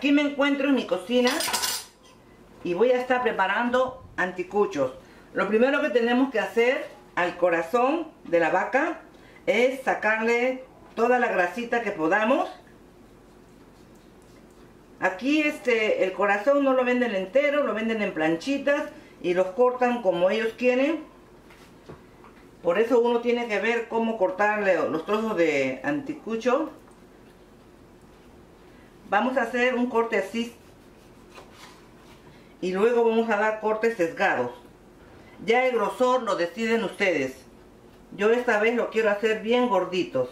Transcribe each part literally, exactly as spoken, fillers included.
Aquí me encuentro en mi cocina y voy a estar preparando anticuchos. Lo primero que tenemos que hacer al corazón de la vaca es sacarle toda la grasita que podamos. Aquí este, el corazón no lo venden entero, lo venden en planchitas y los cortan como ellos quieren. Por eso uno tiene que ver cómo cortarle los trozos de anticucho. Vamos a hacer un corte así y luego vamos a dar cortes sesgados. Ya el grosor lo deciden ustedes. Yo esta vez lo quiero hacer bien gorditos.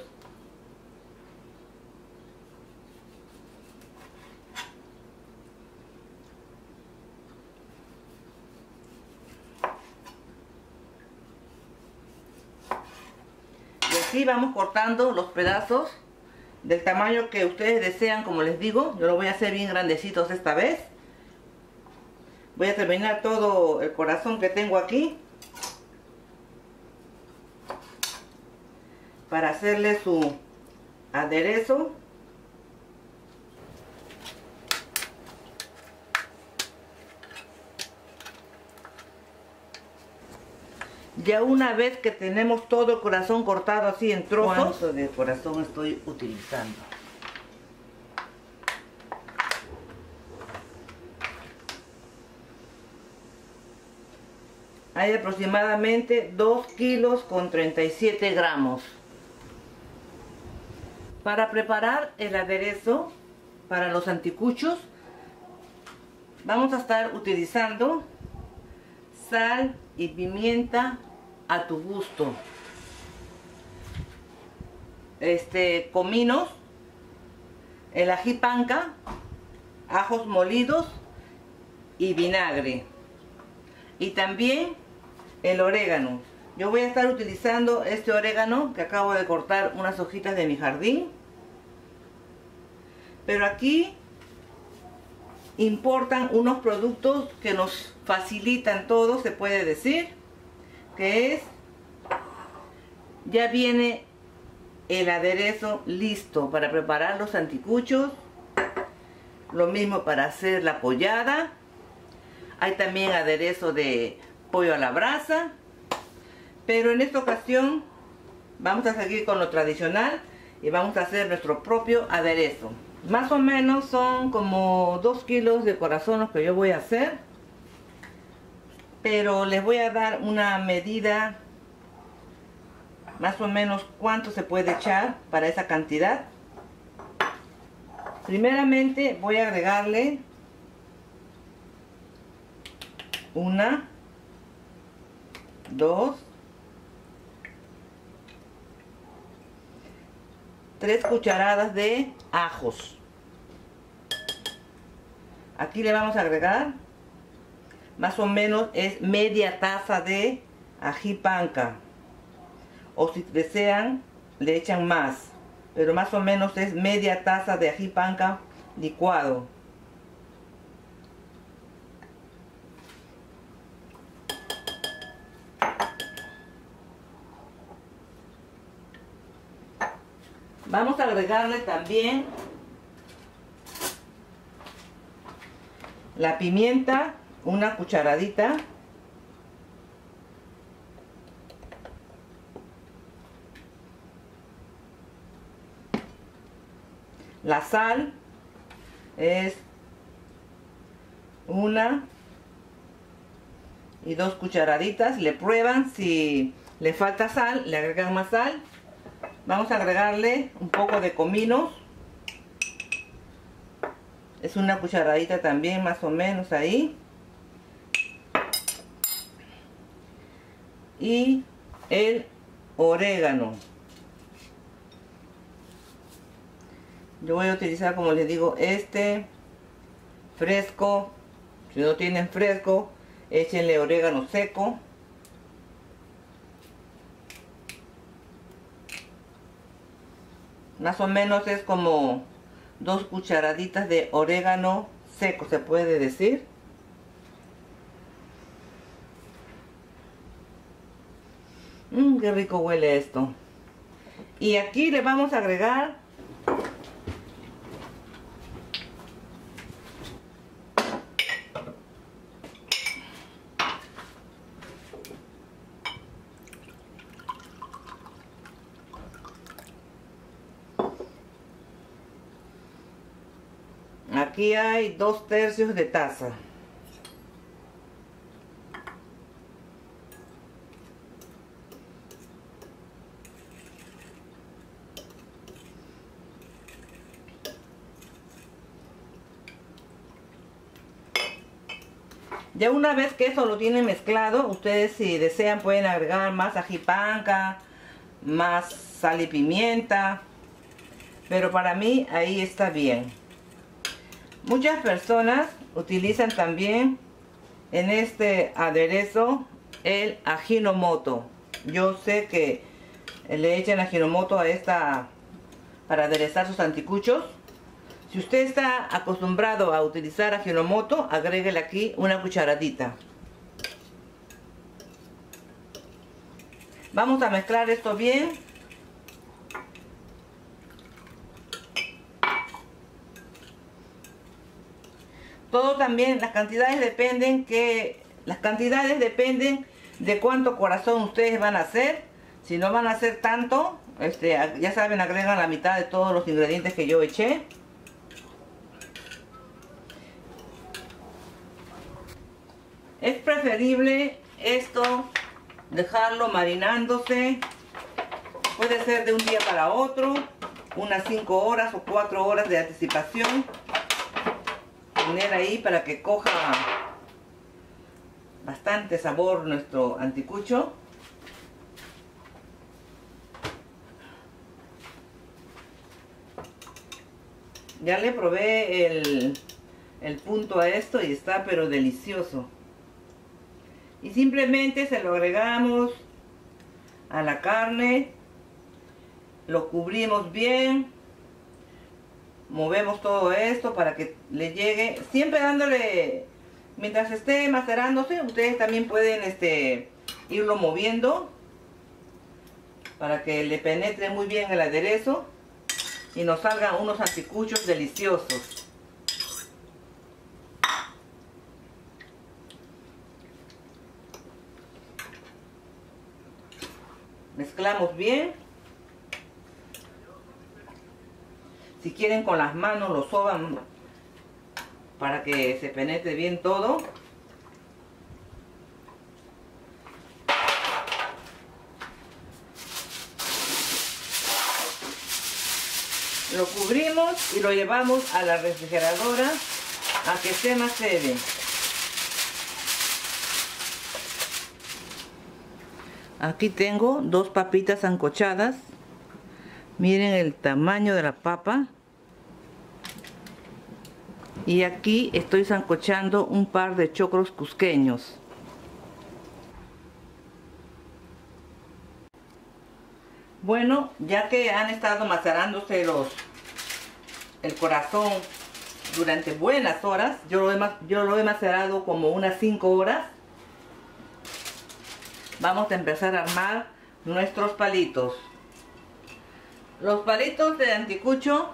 Y así vamos cortando los pedazos del tamaño que ustedes desean, como les digo. Yo lo voy a hacer bien grandecitos esta vez. Voy a terminar todo el corazón que tengo aquí para hacerle su aderezo. Ya una vez que tenemos todo el corazón cortado así en trozos. ¿Cuánto de corazón estoy utilizando? Hay aproximadamente dos kilos con treinta y siete gramos. Para preparar el aderezo para los anticuchos vamos a estar utilizando sal y pimienta a tu gusto, este cominos, el ají panca, ajos molidos y vinagre, y también el orégano. Yo voy a estar utilizando este orégano que acabo de cortar unas hojitas de mi jardín, pero aquí importan unos productos que nos facilitan todo, se puede decir, que es, ya viene el aderezo listo para preparar los anticuchos. Lo mismo para hacer la pollada. Hay también aderezo de pollo a la brasa, pero en esta ocasión vamos a seguir con lo tradicional y vamos a hacer nuestro propio aderezo. Más o menos son como dos kilos de corazón los que yo voy a hacer, pero les voy a dar una medida más o menos cuánto se puede echar para esa cantidad. Primeramente voy a agregarle una, dos, tres cucharadas de ajos. Aquí le vamos a agregar más o menos es media taza de ají panca, o si desean le echan más, pero más o menos es media taza de ají panca licuado. Vamos a agregarle también la pimienta, una cucharadita, la sal es una y dos cucharaditas. Le prueban, si le falta sal le agregan más sal. Vamos a agregarle un poco de cominos, es una cucharadita también más o menos ahí, y el orégano. Yo voy a utilizar, como les digo, este fresco. Si no tienen fresco, échenle orégano seco. Más o menos es como dos cucharaditas de orégano seco, se puede decir. Mmm, qué rico huele esto. Y aquí le vamos a agregar Aquí hay dos tercios de taza. Ya una vez que eso lo tienen mezclado, ustedes si desean pueden agregar más ají panca, más sal y pimienta, pero para mí ahí está bien. Muchas personas utilizan también en este aderezo el Ajinomoto. Yo sé que le echan Ajinomoto a esta para aderezar sus anticuchos. Si usted está acostumbrado a utilizar Ajinomoto, agréguele aquí una cucharadita. Vamos a mezclar esto bien. Todo también, las cantidades dependen que las cantidades dependen de cuánto corazón ustedes van a hacer. Si no van a hacer tanto, este, ya saben, agregan la mitad de todos los ingredientes que yo eché. Es preferible esto dejarlo marinándose. Puede ser de un día para otro, unas cinco horas o cuatro horas de anticipación. Poner ahí para que coja bastante sabor nuestro anticucho. Ya le probé el, el punto a esto y está pero delicioso. Y simplemente se lo agregamos a la carne, lo cubrimos bien. Movemos todo esto para que le llegue, siempre dándole, mientras esté macerándose, ustedes también pueden este, irlo moviendo para que le penetre muy bien el aderezo y nos salgan unos anticuchos deliciosos. Mezclamos bien. Si quieren con las manos lo soban para que se penetre bien todo. Lo cubrimos y lo llevamos a la refrigeradora a que se macere. Aquí tengo dos papitas sancochadas. Miren el tamaño de la papa. Y aquí estoy sancochando un par de choclos cusqueños. Bueno, ya que han estado macerándose los, el corazón durante buenas horas, yo lo he, yo lo he macerado como unas cinco horas. Vamos a empezar a armar nuestros palitos. Los palitos de anticucho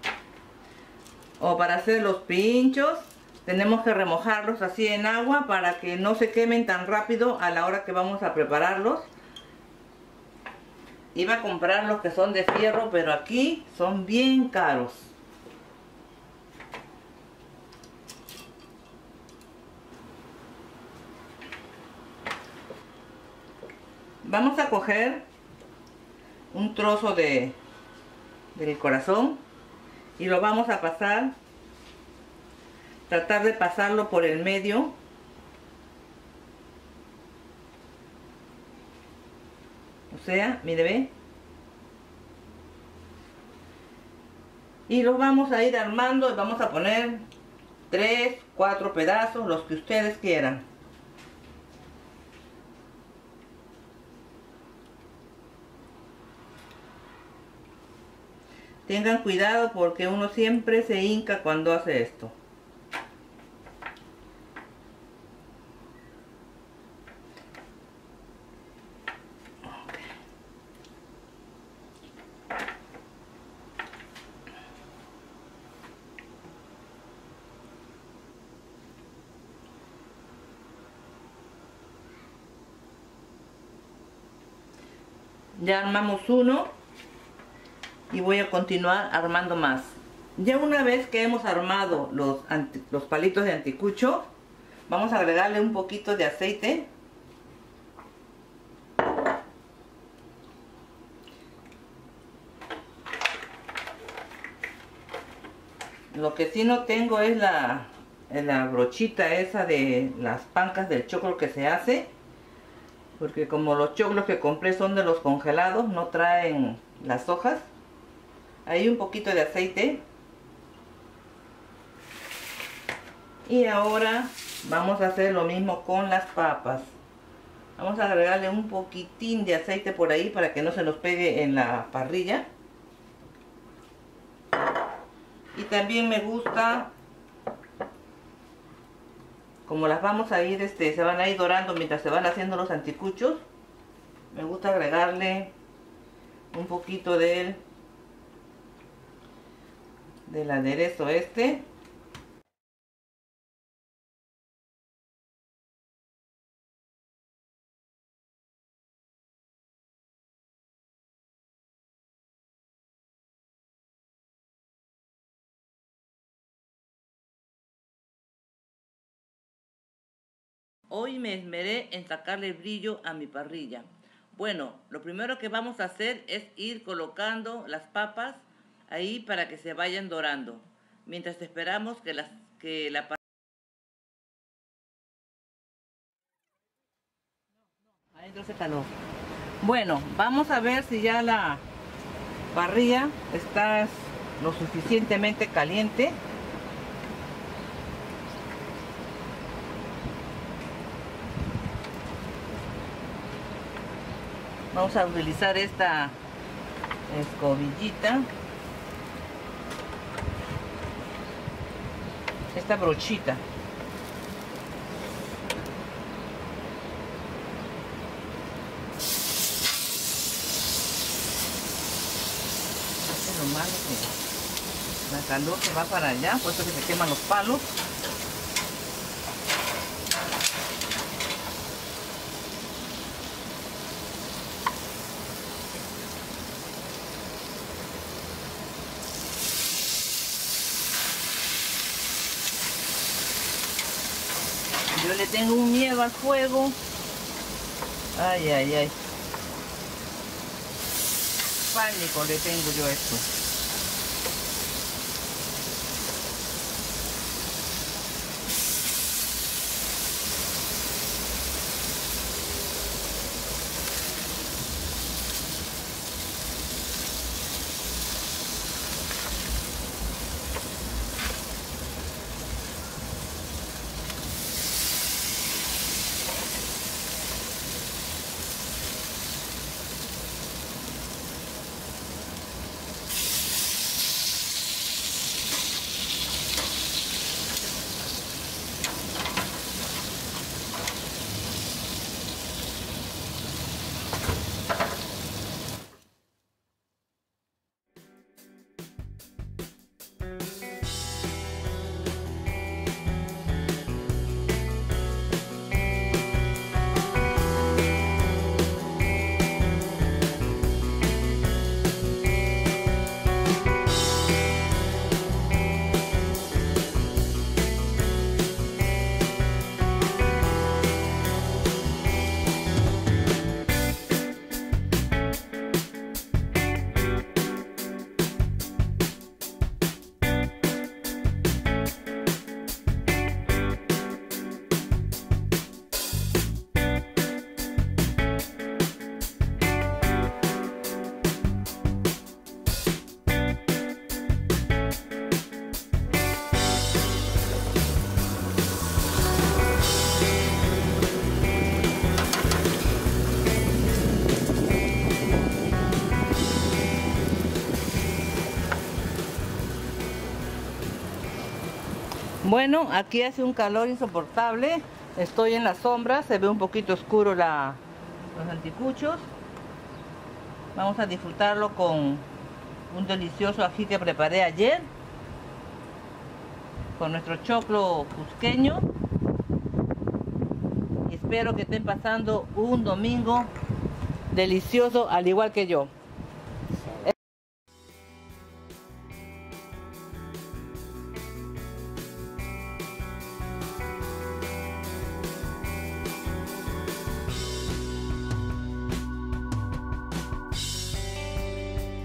o para hacer los pinchos tenemos que remojarlos así en agua para que no se quemen tan rápido a la hora que vamos a prepararlos. Iba a comprar los que son de fierro, pero aquí son bien caros. Vamos a coger un trozo de del corazón y lo vamos a pasar, tratar de pasarlo por el medio. O sea, mire, ve. Y lo vamos a ir armando y vamos a poner tres, cuatro pedazos, los que ustedes quieran. Tengan cuidado porque uno siempre se hinca cuando hace esto. Ya armamos uno y voy a continuar armando más. Ya una vez que hemos armado los, anti, los palitos de anticucho, vamos a agregarle un poquito de aceite. Lo que sí no tengo es la, la brochita esa de las pancas del choclo que se hace. Porque como los choclos que compré son de los congelados, no traen las hojas. Ahí un poquito de aceite. Y ahora vamos a hacer lo mismo con las papas. Vamos a agregarle un poquitín de aceite por ahí para que no se nos pegue en la parrilla. Y también me gusta, como las vamos a ir, este, se van a ir dorando mientras se van haciendo los anticuchos, me gusta agregarle un poquito del, del aderezo este. Hoy me esmeré en sacarle brillo a mi parrilla. Bueno, lo primero que vamos a hacer es ir colocando las papas ahí para que se vayan dorando. Mientras esperamos que, las, que la parrilla... Adentro se caló. Bueno, vamos a ver si ya la parrilla está lo suficientemente caliente. Vamos a utilizar esta escobillita, esta brochita. Esto es lo malo, que la calor se va para allá, por eso que se queman los palos. Yo le tengo un miedo al fuego. Ay, ay, ay. Pánico le tengo yo a esto. Bueno, aquí hace un calor insoportable. Estoy en la sombra, se ve un poquito oscuro la, los anticuchos. Vamos a disfrutarlo con un delicioso ají que preparé ayer, con nuestro choclo cusqueño. Y espero que estén pasando un domingo delicioso al igual que yo.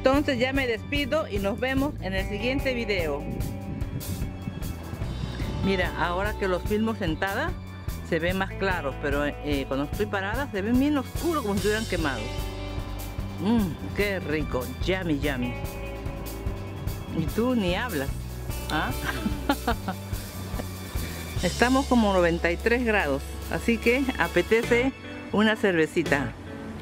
Entonces ya me despido y nos vemos en el siguiente video. Mira, ahora que los filmo sentada se ven más claros, pero eh, cuando estoy parada se ven bien oscuros, como si estuvieran quemados. Mmm, qué rico, yummy, yummy. Y tú ni hablas. ¿Ah? Estamos como noventa y tres grados, así que apetece una cervecita.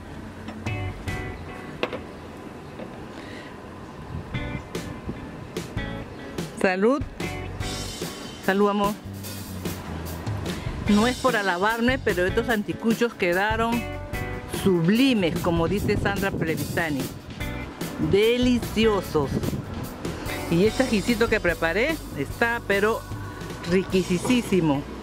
Salud. Salud, amor. No es por alabarme, pero estos anticuchos quedaron sublimes, como dice Sandra Plevistani. Deliciosos. Y este ajicito que preparé está pero riquisísimo.